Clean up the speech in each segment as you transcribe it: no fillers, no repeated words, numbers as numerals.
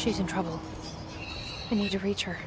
She's in trouble. I need to reach her.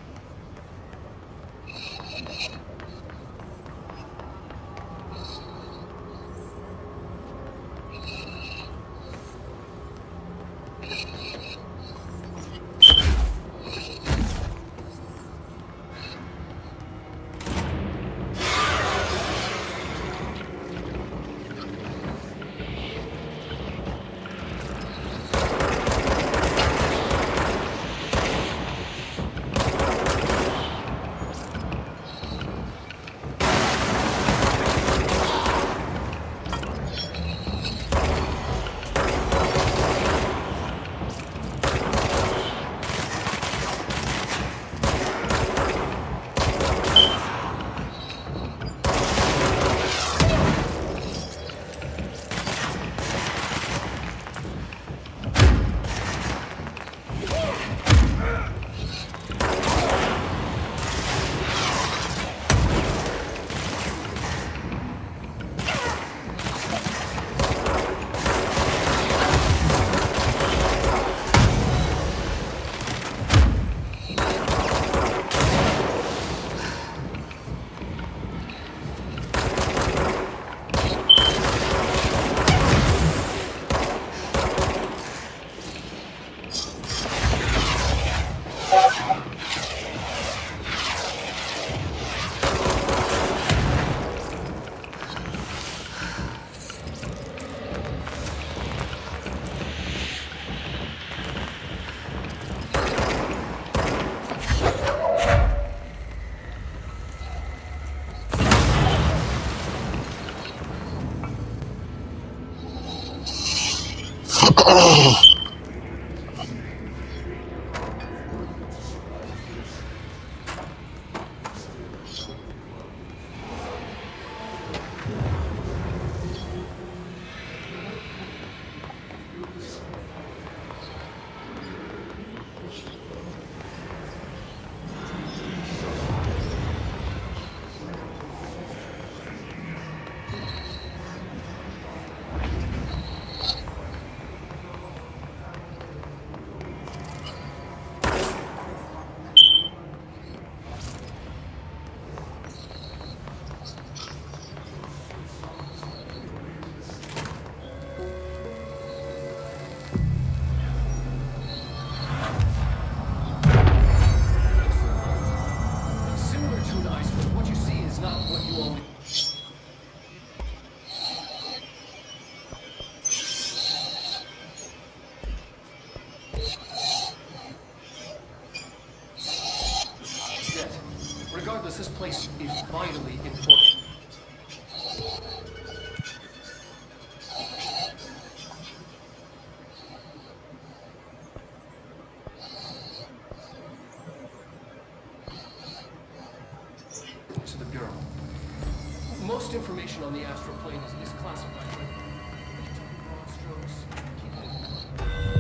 Regardless, this place is vitally important. To the Bureau. Most information on the astral plane is classified. Broad strokes. Keep it.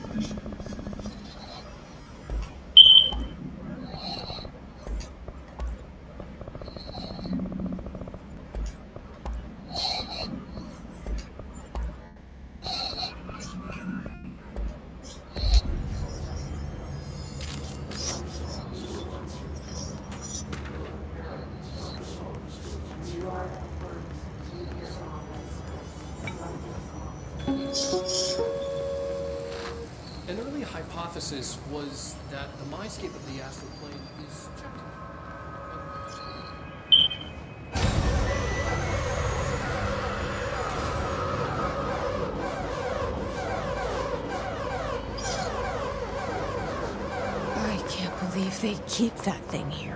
An early hypothesis was that the mindscape of the astral plane is subjective. I can't believe they keep that thing here.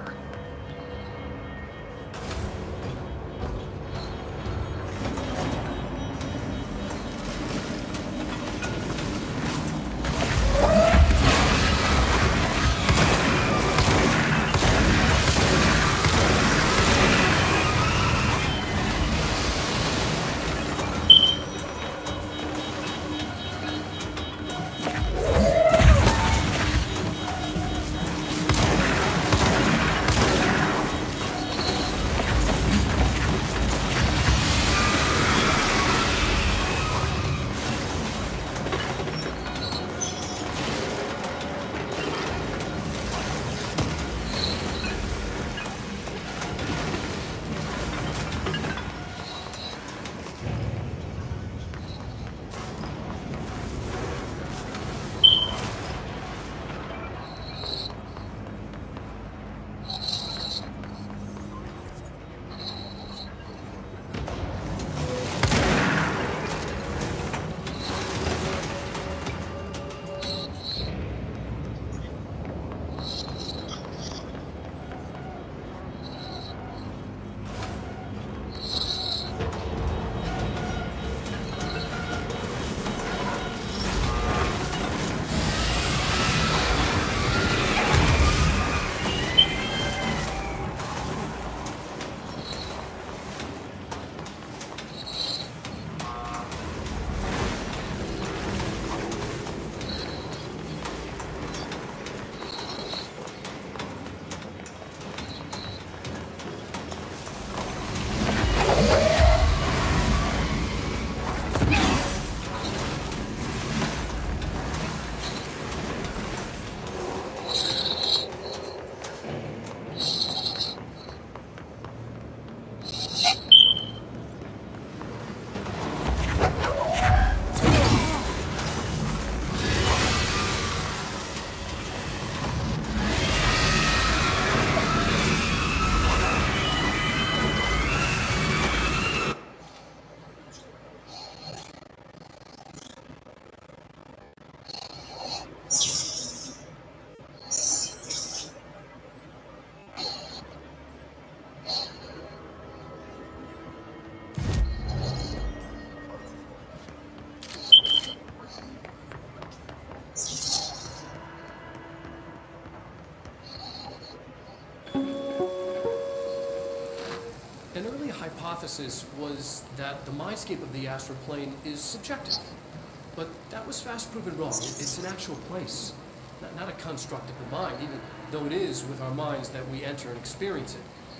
An early hypothesis was that the mindscape of the astral plane is subjective. But that was fast proven wrong. It's an actual place, not a construct of the mind, even though it is with our minds that we enter and experience it.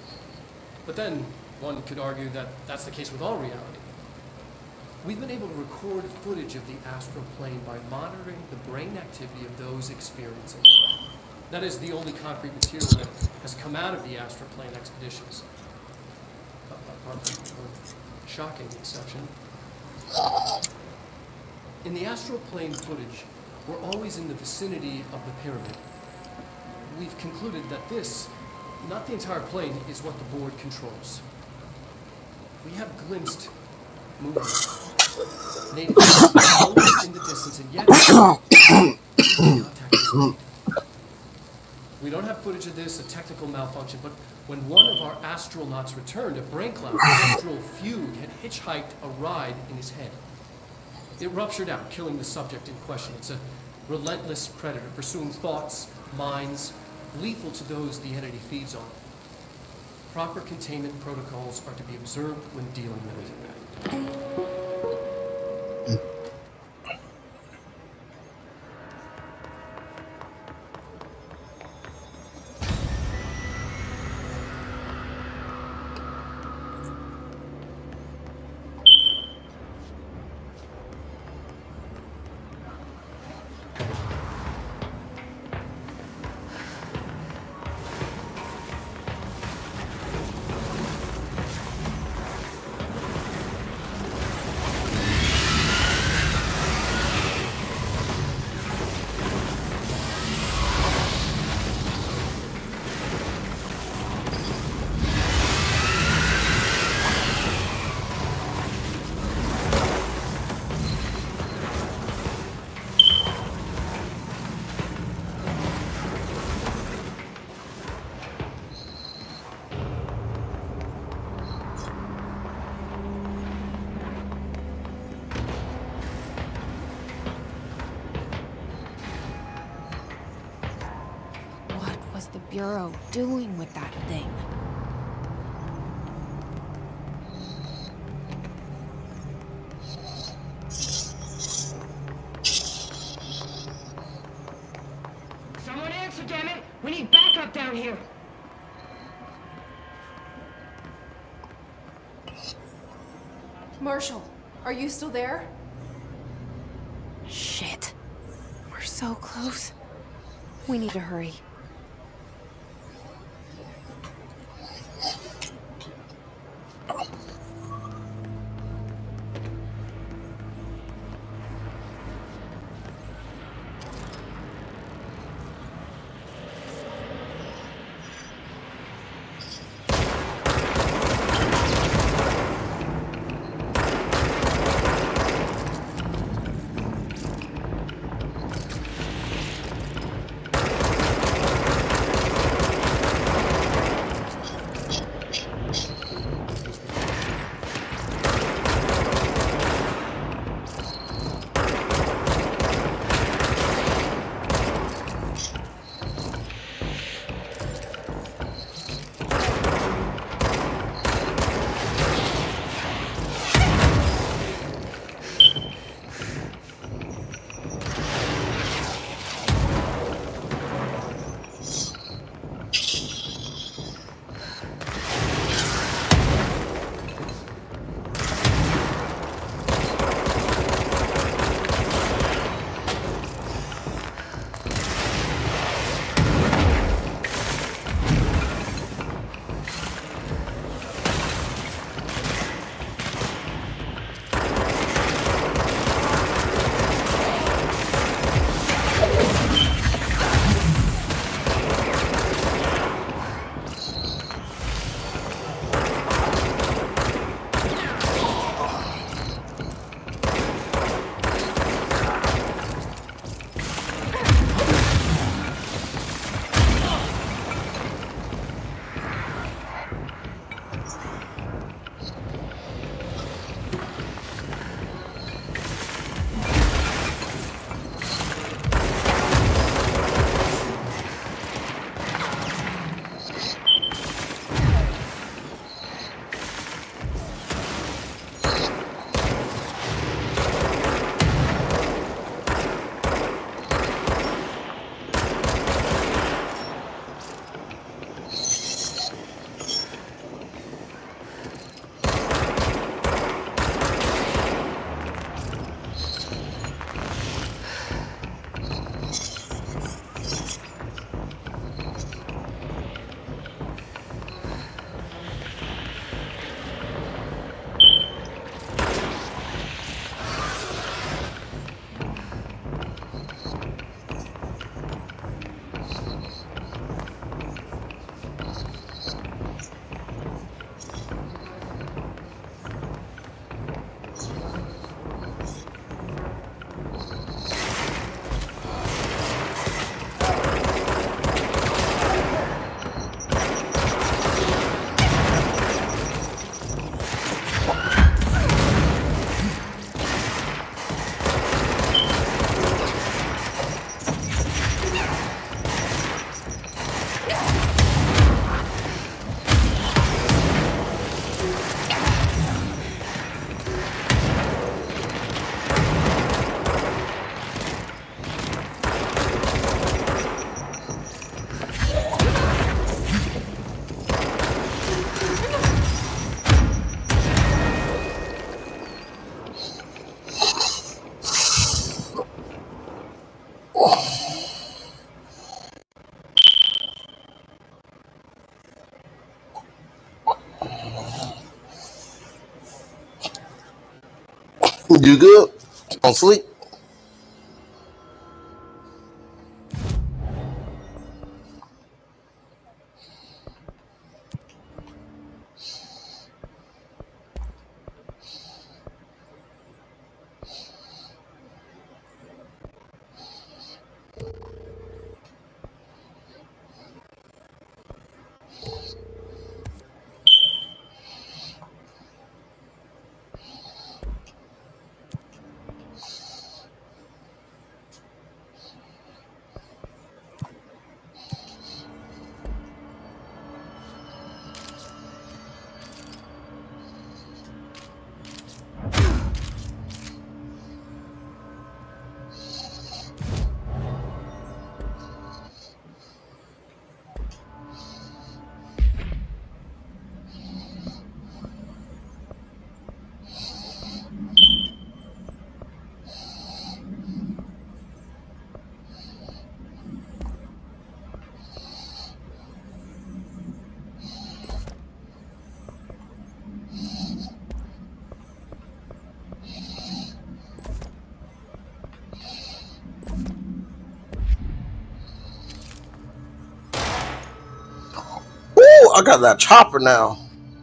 But then one could argue that that's the case with all reality. We've been able to record footage of the astral plane by monitoring the brain activity of those experiencing it. That is the only concrete material that has come out of the astral plane expeditions. Apart from a shocking exception. In the astral plane footage, we're always in the vicinity of the pyramid. We've concluded that this, not the entire plane, is what the board controls. We have glimpsed movement, native in the distance, and yet contact is made. We don't have footage of this, a technical malfunction, but when one of our astronauts returned, a brain cloud, astral fugue, had hitchhiked a ride in his head. It ruptured out, killing the subject in question. It's a relentless predator, pursuing thoughts, minds, lethal to those the entity feeds on. Proper containment protocols are to be observed when dealing with it. Bureau doing with that thing? Someone answer, damn it! We need backup down here! Marshall, are you still there? Shit. We're so close. We need to hurry. You good? Don't sleep? I got that chopper now.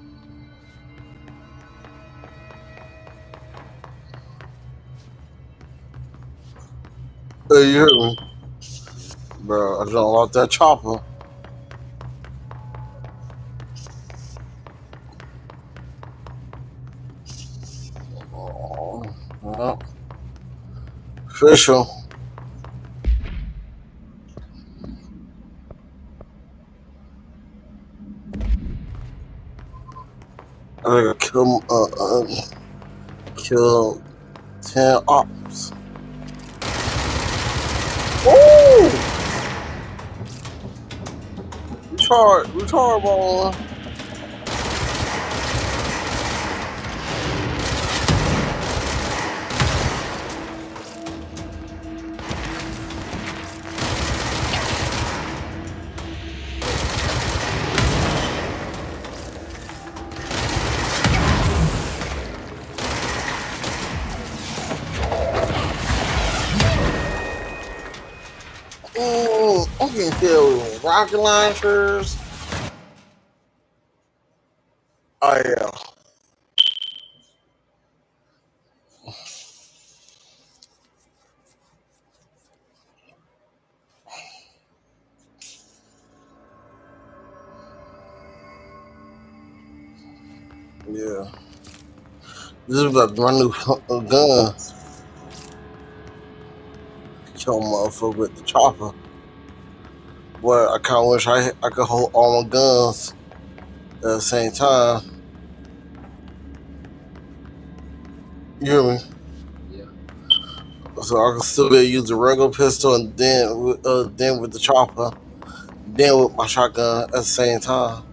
Hey, you hear me? Bro, I just unlocked that chopper. Oh, well, official. I gotta kill 10 ops. Woo! Retard ball. I can kill rocket launchers. Oh yeah. Yeah. This is about my new gun. Kill a motherfucker with the chopper. But I kinda wish I could hold all my guns at the same time. You hear me? Yeah. So I can still be able to use the regular pistol and then with the chopper, then with my shotgun at the same time.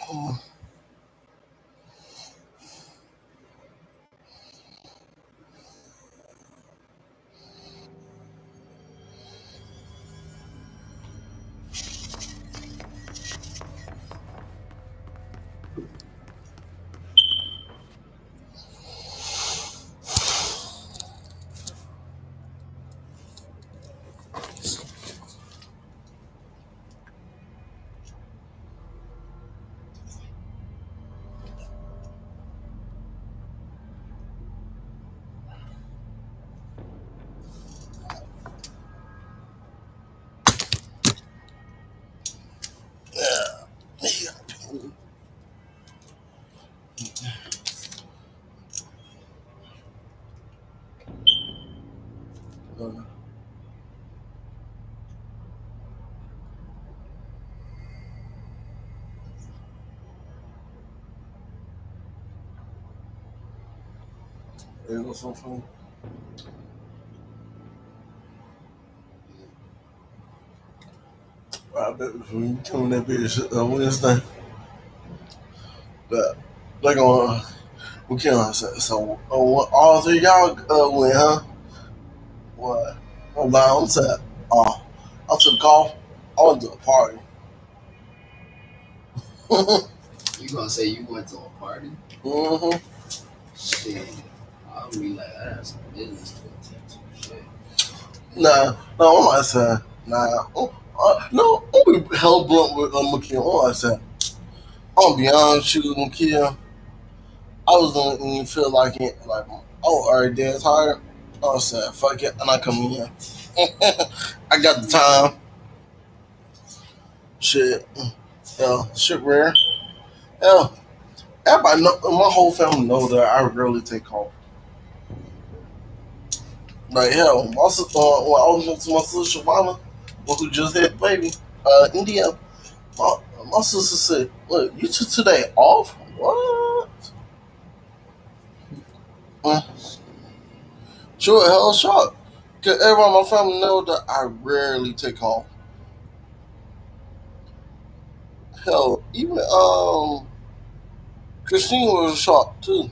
Yeah. There goes something. I bet when you tell me that bitch Wednesday, that they gonna we can't say so. All three y'all went, huh? What? I'm lying. I'm sad. I took golf. I went to a party. You gonna say you went to a party? Mm-hmm. Shit. I'll be like, I have some business to attend to. Shit. Nah, no, I'm not saying. Nah. No, I'm be hell blunt with Makia. I'm not saying. I'm gonna be honest with you, Makia. I was gonna even feel like it, like, oh, already dead tired. I said, fuck it, and I come in here. I got the time. Shit. Yeah, shit rare. Yeah. Everybody know, my whole family know that I rarely take off. Like, hell, my sister, when I was to my sister Shavana, who just had baby, India, my sister said, look, you took today off? What? Sure, hell shocked. Because everyone in my family know that I rarely take off. Hell, even Christine was shocked too.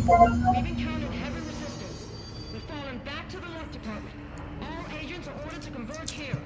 We've encountered heavy resistance. We've fallen back to the left department. All agents are ordered to converge here.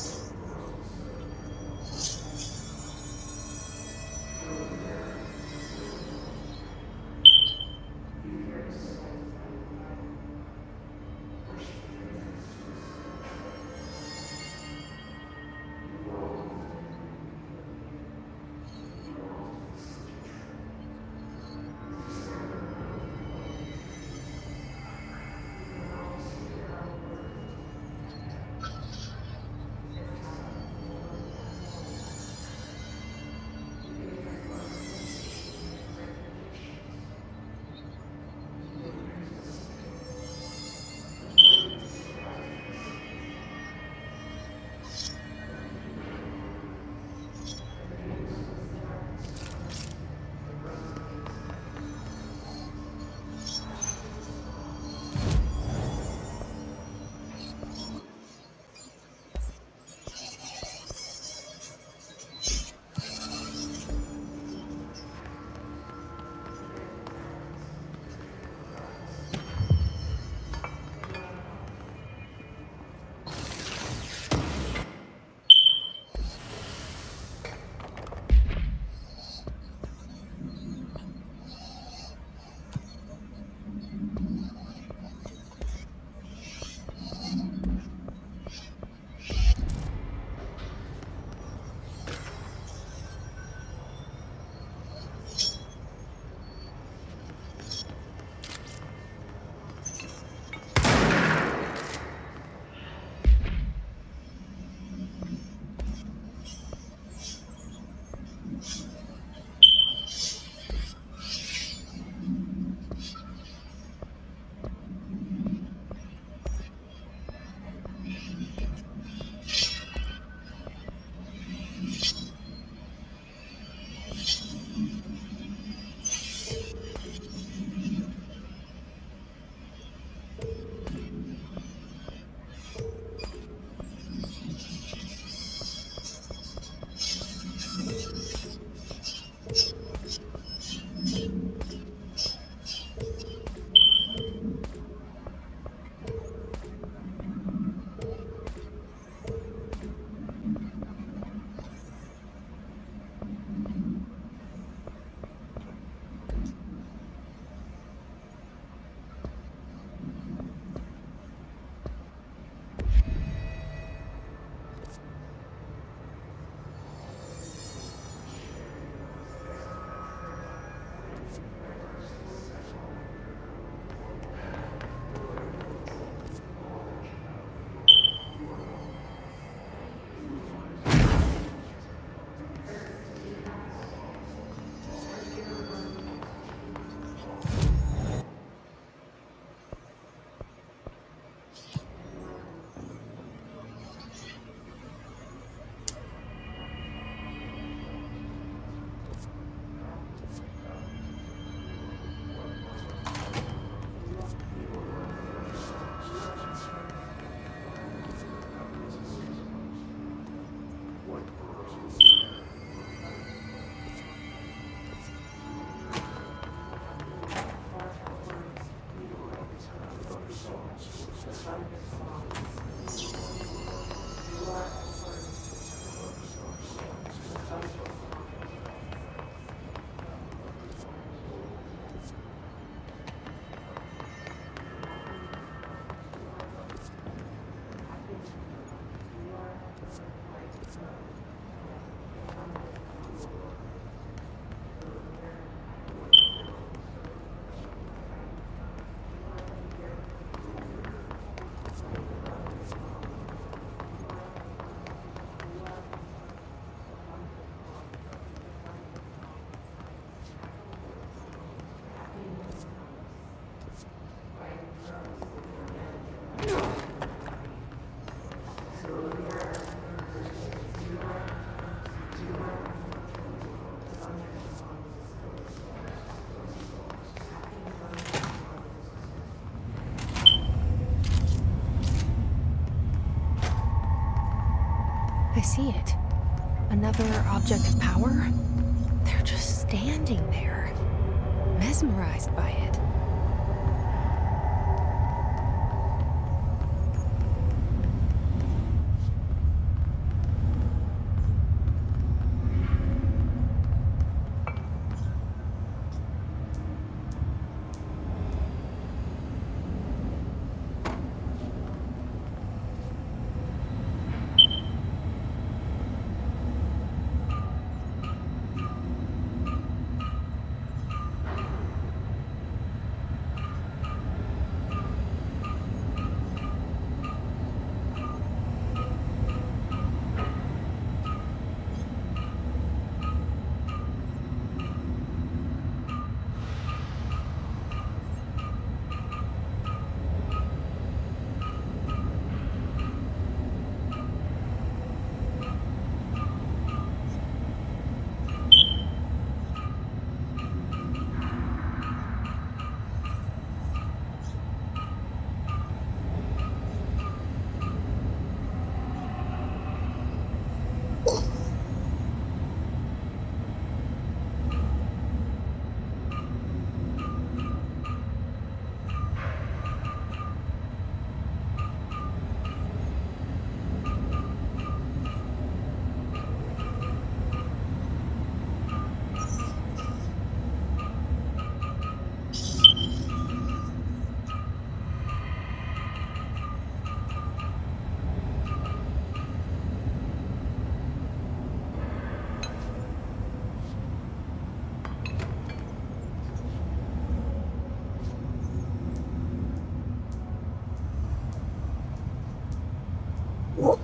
I see it. Another object of power? They're just standing there, mesmerized by it.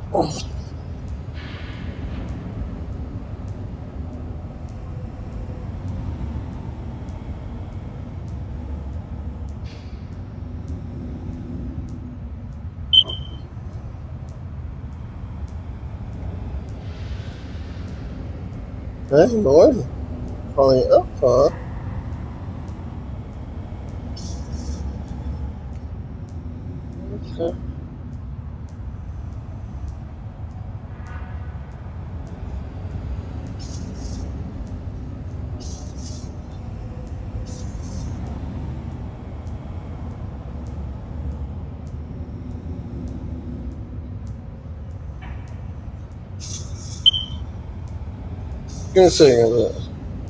Oh. That's noisy. Calling up, huh? Okay. Give me a second.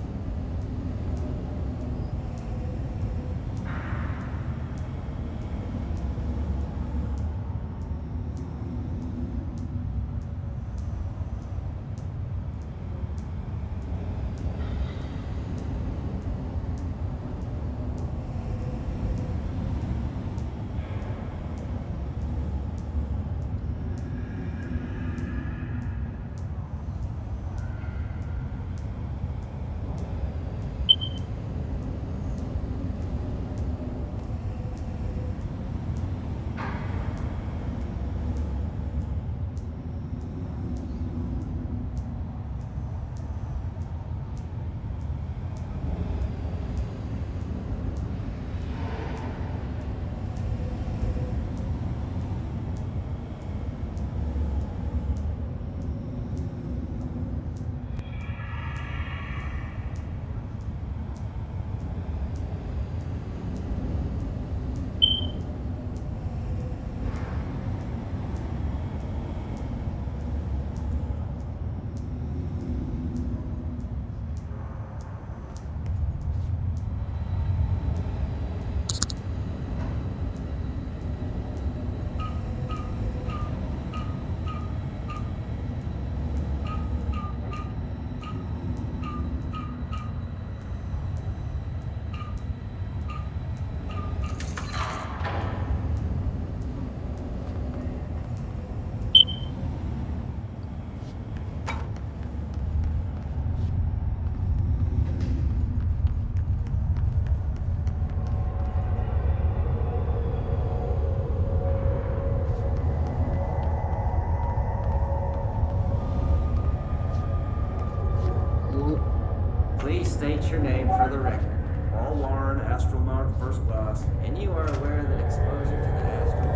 Please state your name for the record. Paul Warren, astronaut first class, and you are aware that exposure to the astral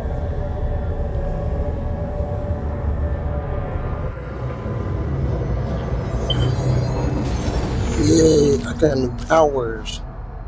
plane. Yay, I got new powers.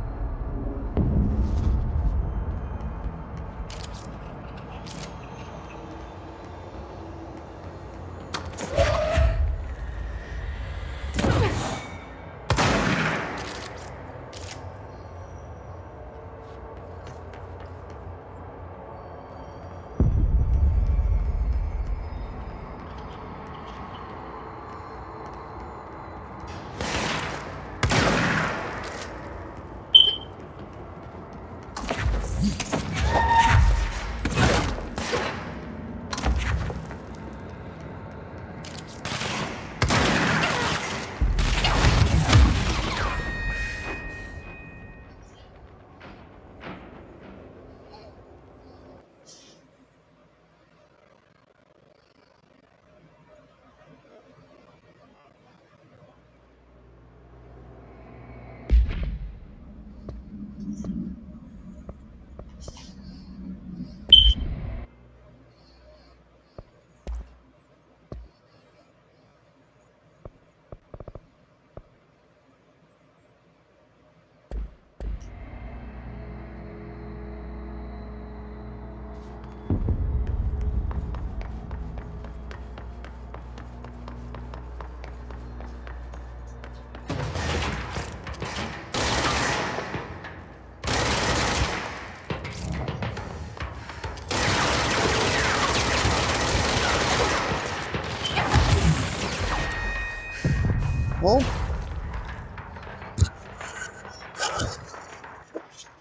Well,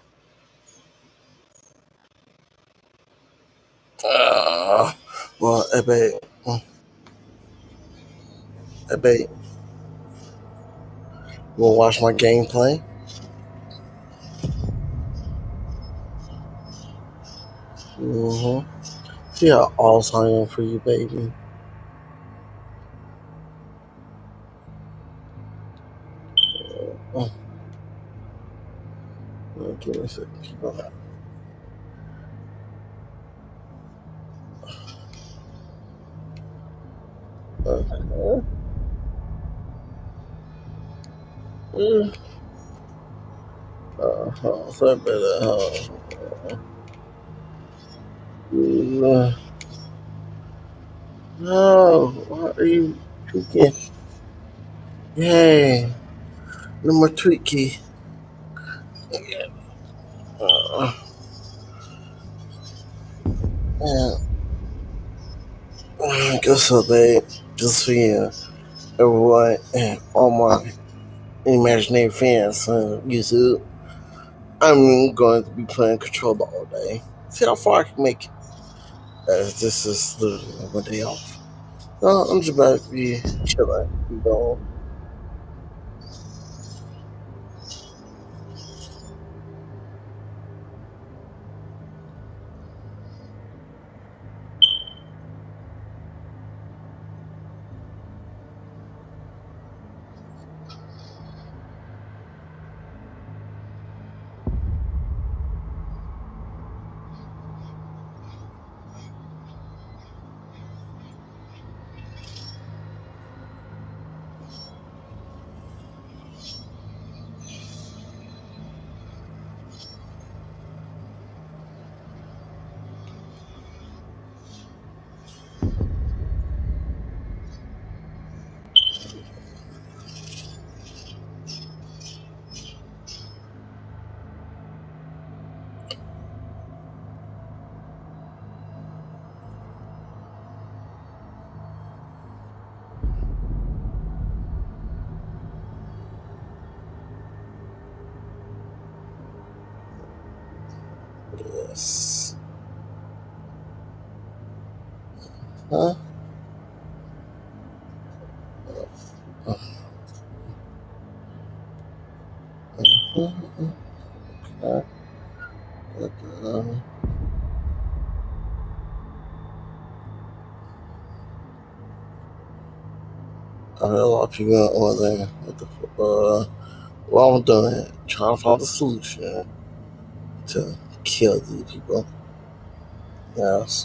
well, Hey, babe. Hey, babe. You wanna watch my gameplay? Mm-hmm. See how awesome I am for you, baby. Mm. Give me a second. Keep on that. Mm. Sorry about that. No, why are you tweaking? Yay. No more tweaky. Uh, yeah. Guess what, babe? Just for you, everyone, and all my imaginary fans on YouTube, I'm going to be playing Controller all day. See how far I can make it. As this is literally my day off. I'm just about to be chilling, you know. Yes. Huh? Okay. I heard a lot of people over there. What I'm doing, trying to find a solution to kill these people. Yes.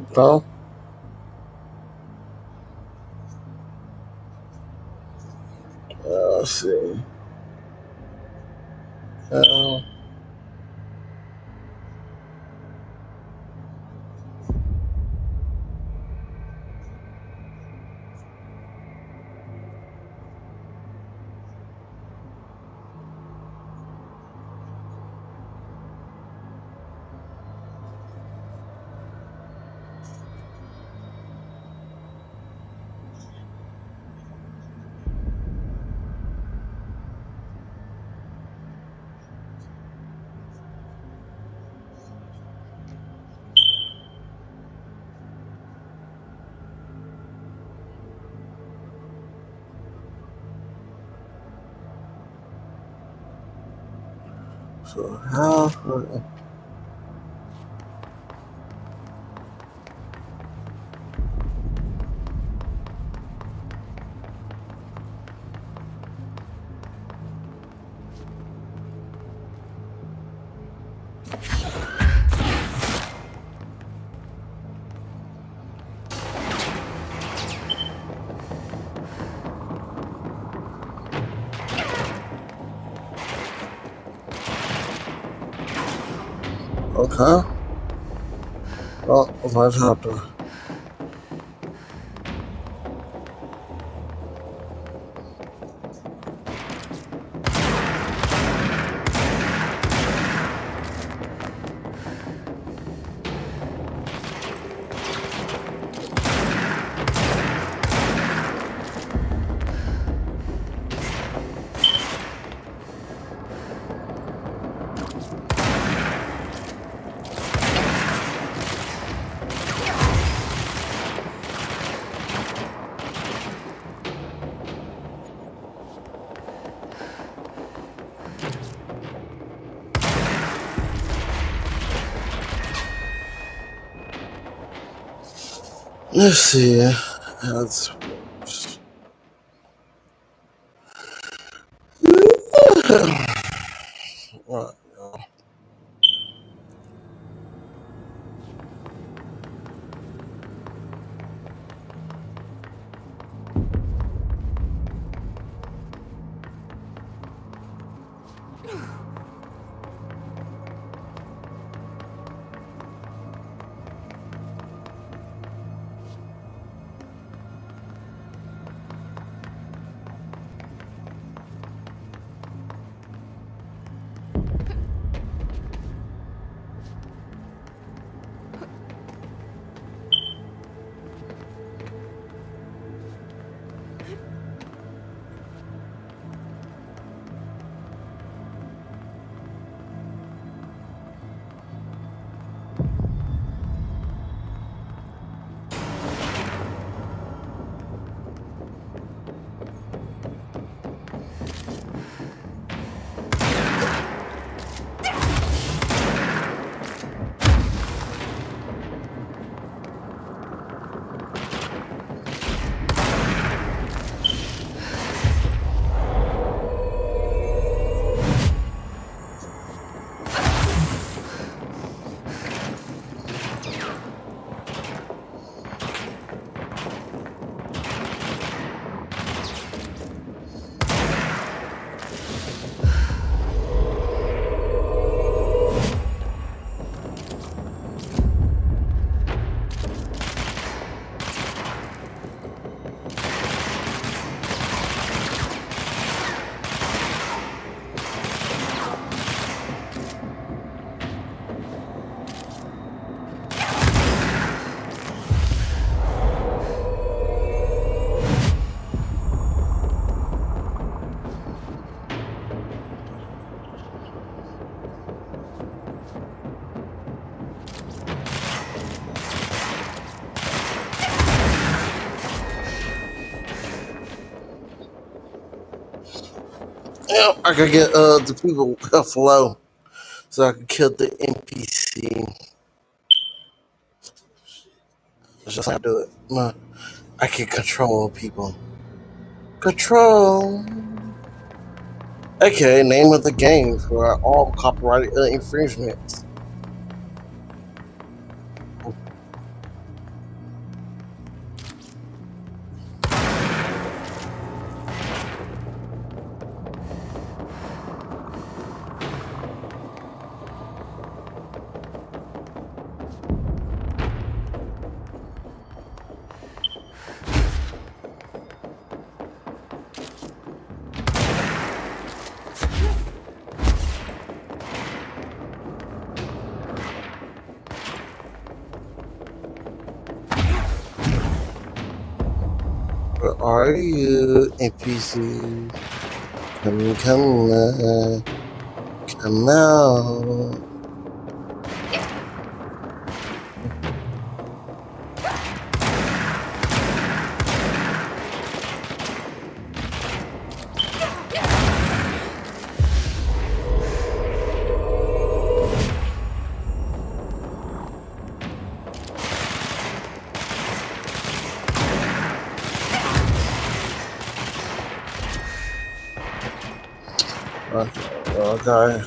Okay. Let's see. Uh, so how? Okay. Well, let's have to. Let's see. That's. Right. Yeah, I could get the people flow so I could kill the NPC. That's just how I do it. I can control people. Control. Okay, name of the game for all copyrighted infringements. are you, NPCs? Come out. Okay.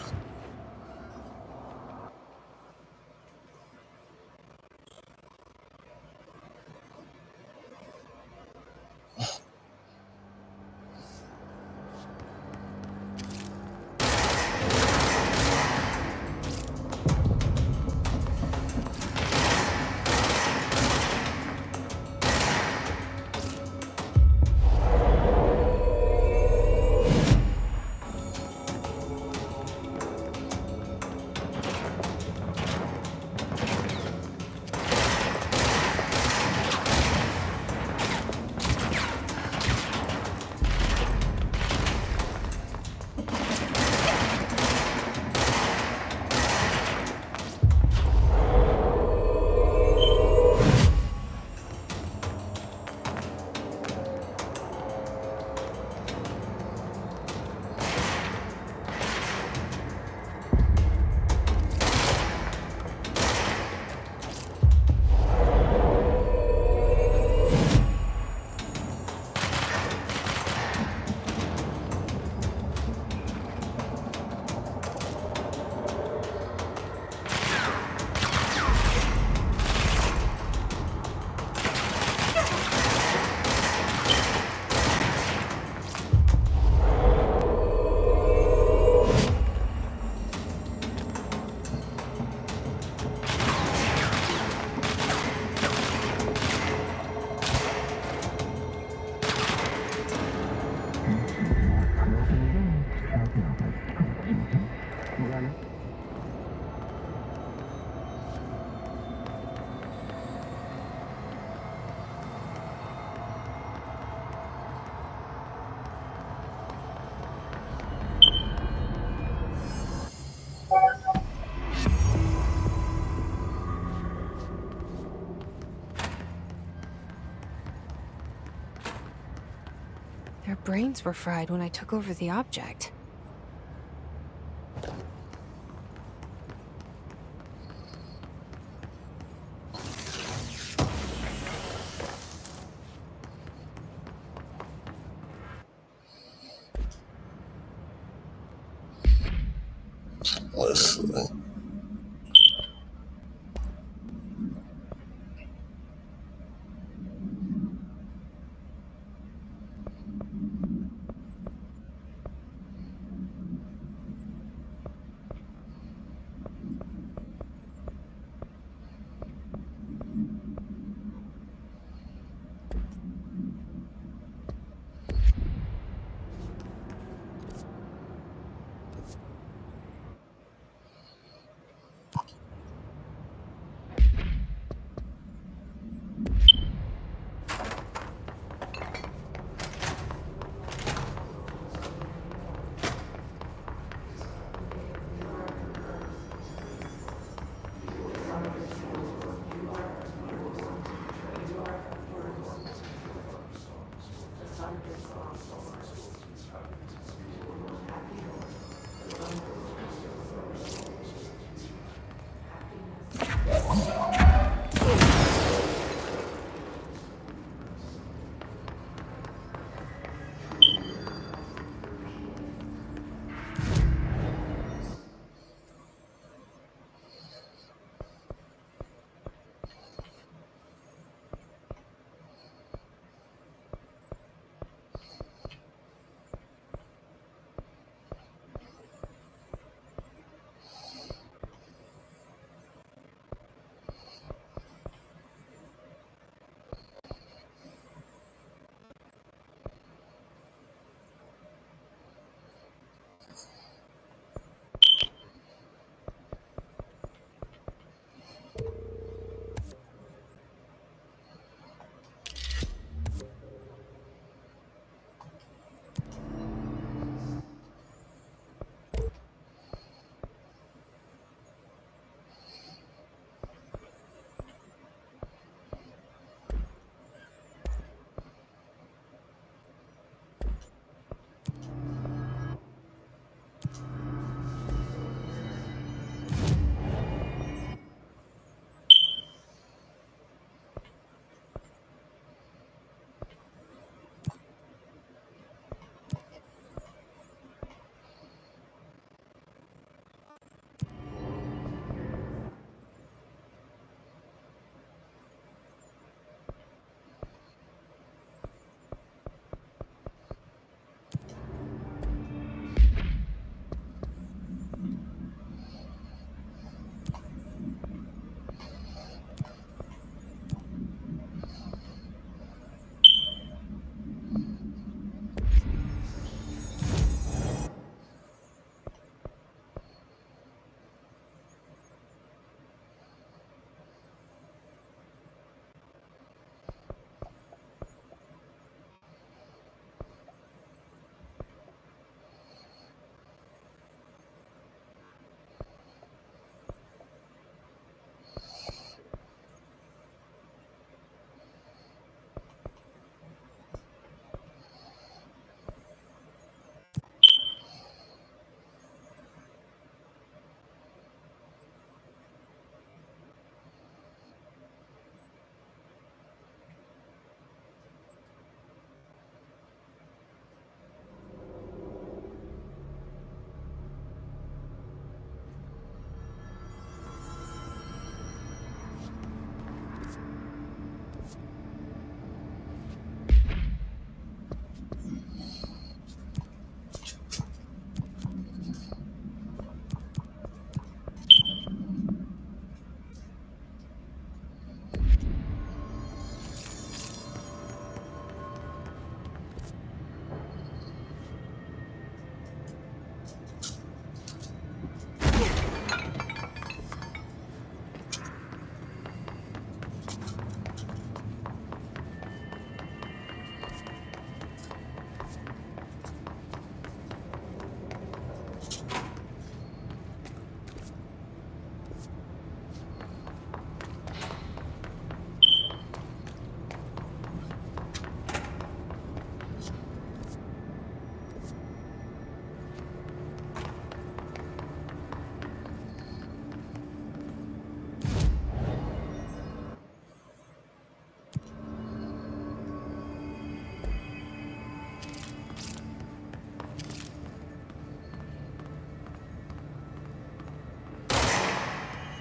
Their brains were fried when I took over the object. Let's see.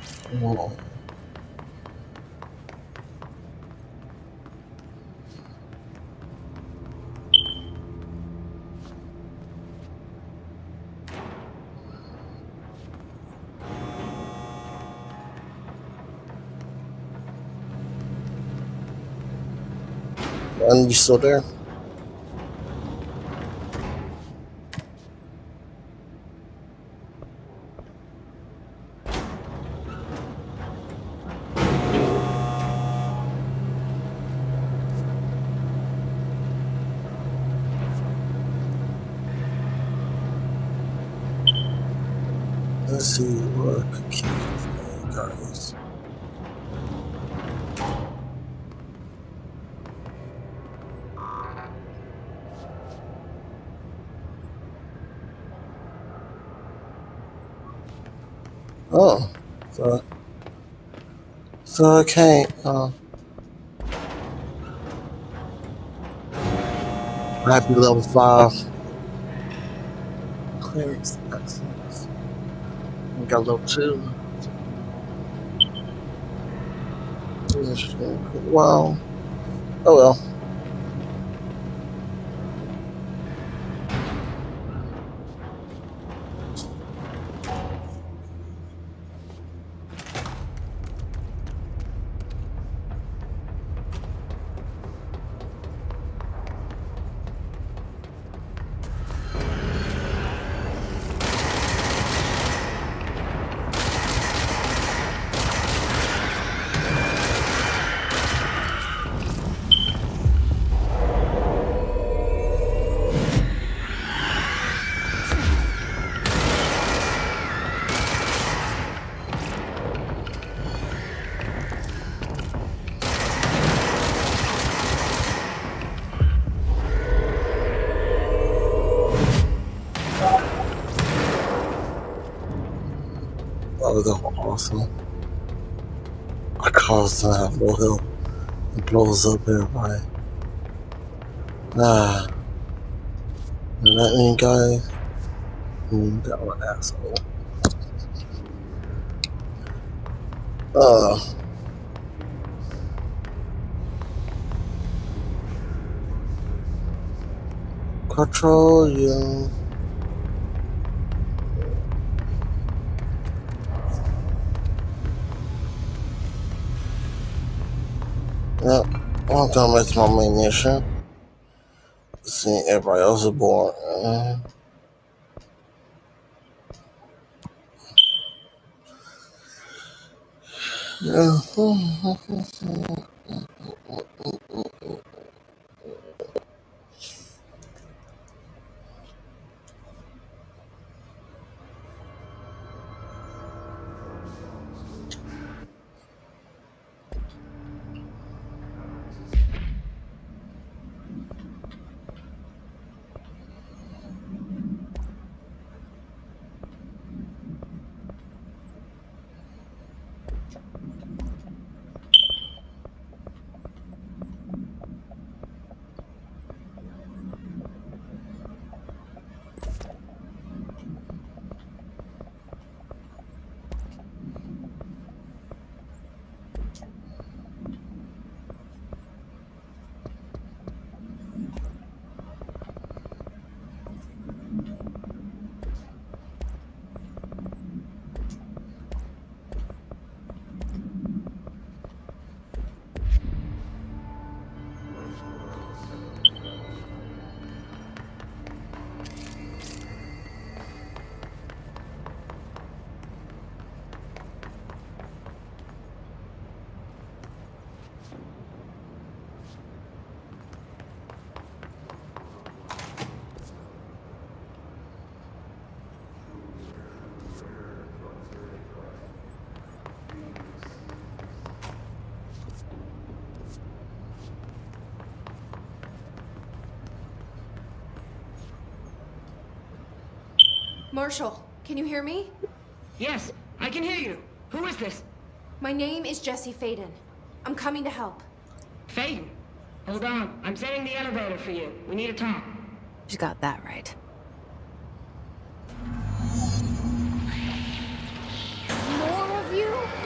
Whoa. And you still there? Let's see what could keep guys. Oh, so I can't. Happy level 5. Clearance excellence. We got level 2. Wow. Oh well. Oh, that was awesome. I caused them to have low health. It blows up everybody. Nah. And that mean guys, that was an asshole. Control you. Yep, I'm coming back to my main mission. Seeing everybody else is born. Yeah. Marshall, can you hear me? Yes, I can hear you. Who is this? My name is Jesse Faden. I'm coming to help. Faden. Hold on. I'm setting the elevator for you. We need to talk. She's got that right. More of you?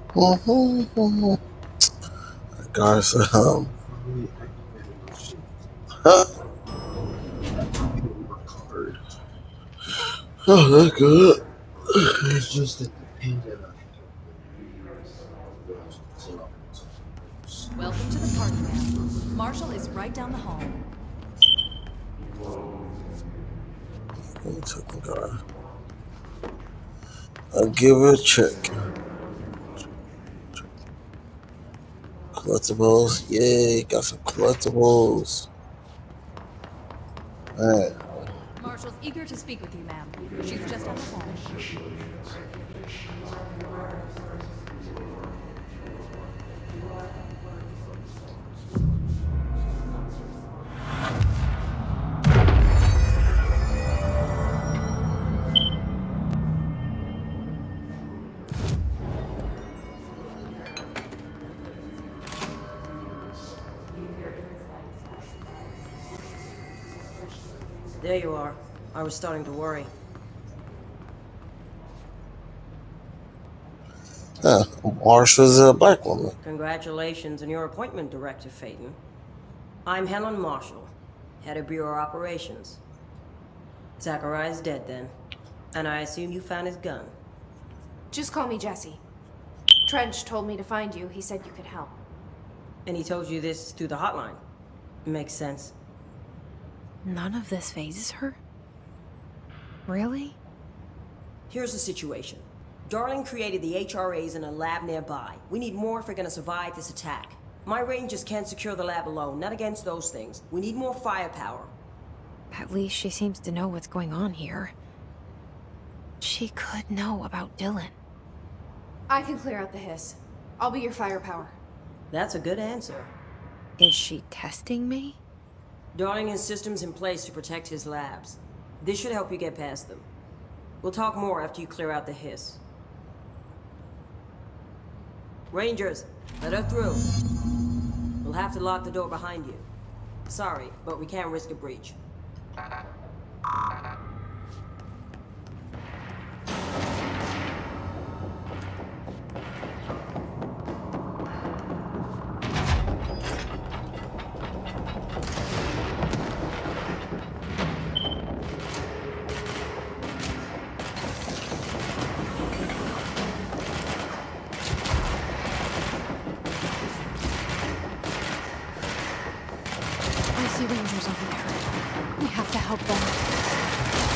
Guys, huh? Oh, that's good. It's just that the pandemic. Welcome to the party, ma'am. Marshall is right down the hall. Let me take the guy. I'll give it a check. Collectibles. Yay, got some collectibles. Alright. Marshall's eager to speak with you, ma'am. She's just down the hall. There you are. I was starting to worry. Marshall's a black woman. Congratulations on your appointment, Director Phaeton. I'm Helen Marshall, head of Bureau Operations. Zachariah's dead then, and I assume you found his gun. Just call me Jesse. Trench told me to find you. He said you could help. And he told you this through the hotline. Makes sense. None of this phases her? Really? Here's the situation. Darling created the HRAs in a lab nearby. We need more if we're gonna survive this attack. My rangers can't secure the lab alone, not against those things. We need more firepower. At least she seems to know what's going on here. She could know about Dylan. I can clear out the hiss. I'll be your firepower. That's a good answer. Is she testing me? Darling has systems in place to protect his labs. This should help you get past them. We'll talk more after you clear out the hiss. Rangers, let her through. We'll have to lock the door behind you. Sorry, but we can't risk a breach. I see rangers over there. We have to help them.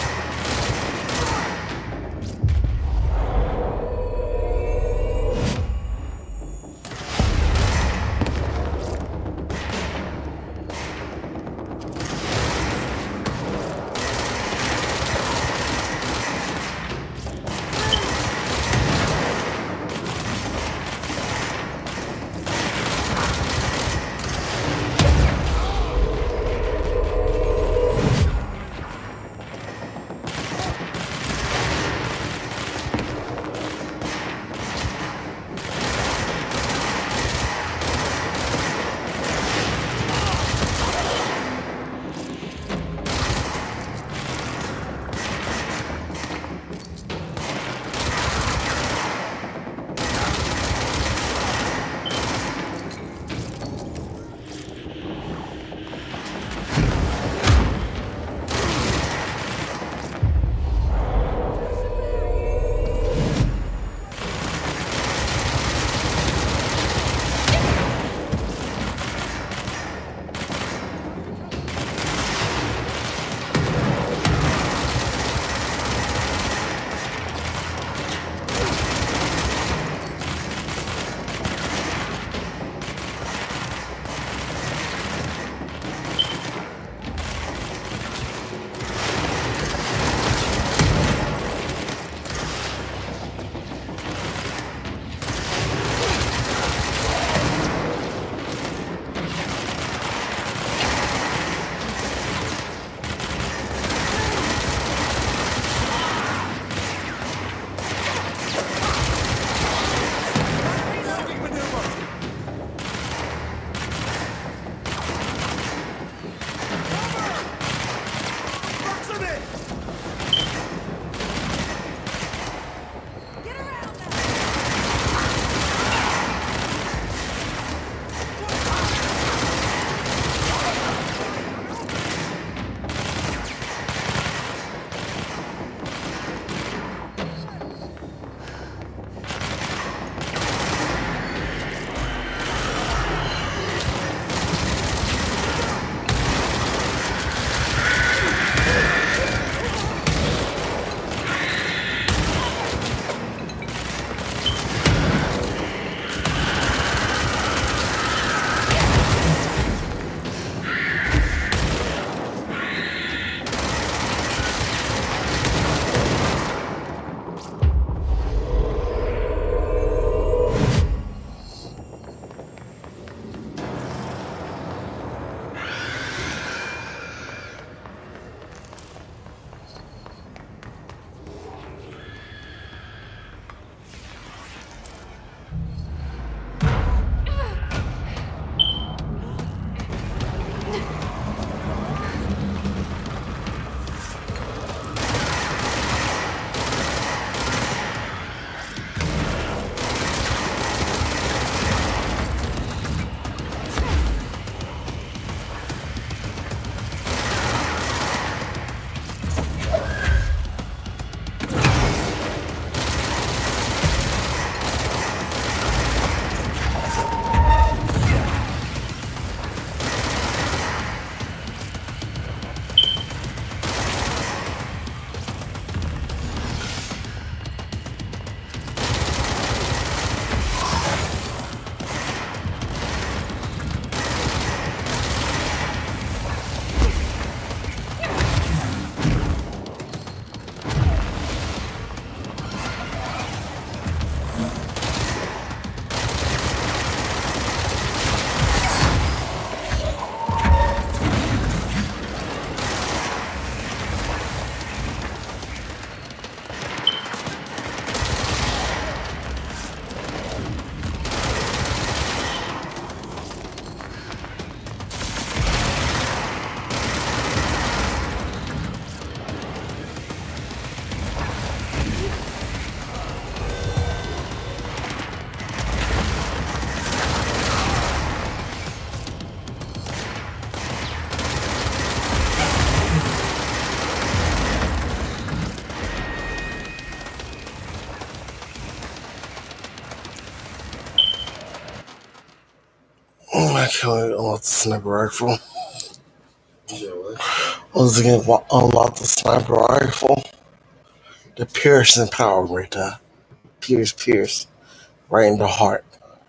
I can't unlock the sniper rifle. You said what? I was going to unlock the sniper rifle. The piercing power right there. Pierce. Right in the heart.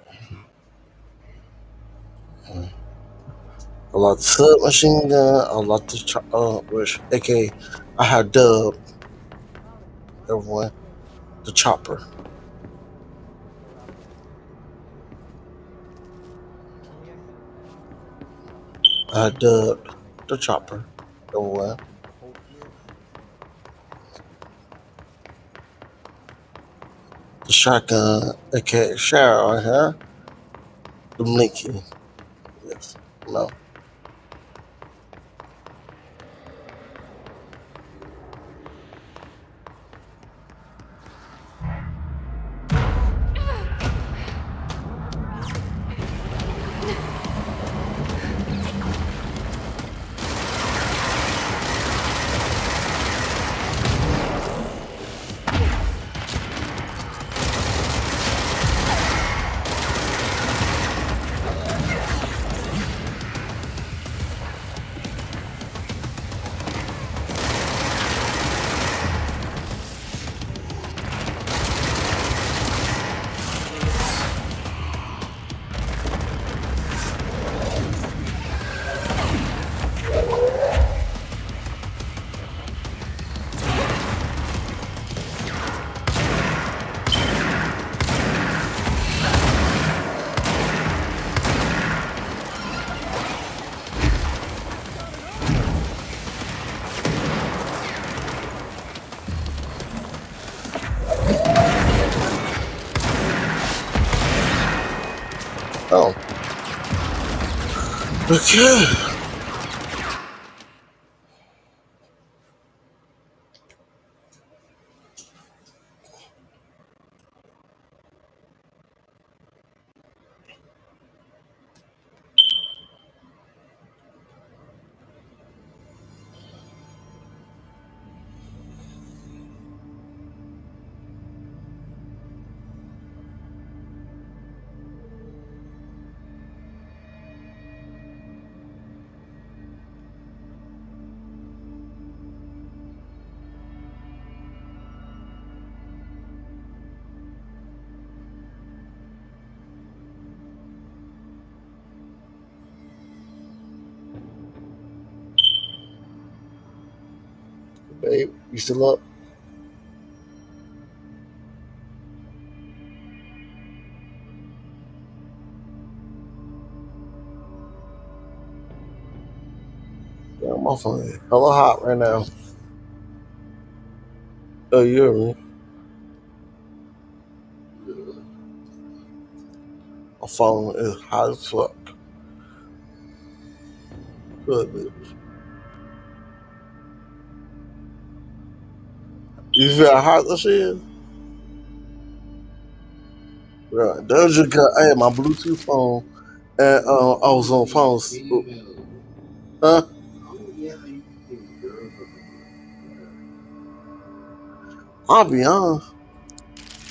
I like the submachine gun. I like the which aka I have dubbed everyone the chopper. I have dubbed the chopper everyone. The shotgun, aka shower, huh? The blinky. Yes. No. Oh. Okay. Babe, you still up? Damn, my phone is hella hot right now. Oh, you hear me? My phone is hot as fuck. Good, baby. You feel how hot this is? Yeah, that was just 'cause I had my Bluetooth phone and I was on phones. Huh? I'll be honest.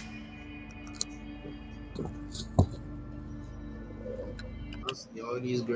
All these